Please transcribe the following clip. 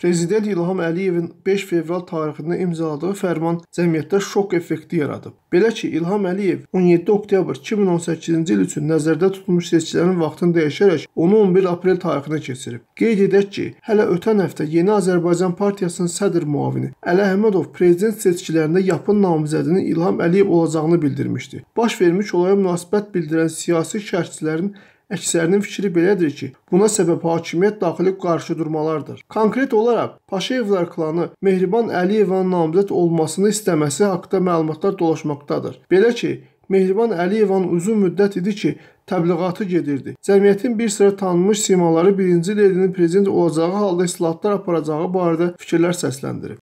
Prezident İlham Əliyevin 5 fevral tarixində imzaladığı fərman cəmiyyətdə şok effekti yaradıb. Belə ki, İlham Əliyev 17 oktyabr 2018-ci il üçün nəzərdə tutulmuş seçkilərin vaxtını dəyişərək onu 11 aprel tarixinə keçirib. Qeyd edək ki, hələ ötən həftə Yeni Azərbaycan Partiyasının sədr müavini Əli Əhmədov prezident seçkilərində yapın namizədinin İlham Əliyev olacağını bildirmişdi. Baş vermiş olaya münasibət bildirən siyasi şərhçilərin əksərinin fikri belədir ki, buna səbəb hakimiyyət daxili qarşıdurmalardır. Konkret olaraq, Paşayevlər klanı Mehriban Əliyevanın namizəd olmasını istəməsi haqqında məlumatlar dolaşmaqdadır. Belə ki, Mehriban Əliyevanın uzun müddət idi ki, təbliğatı gedirdi. Cəmiyyətin bir sıra tanınmış simaları birinci ledinin prezident olacağı halda islahatlar aparacağı barədə fikirlər səsləndirib.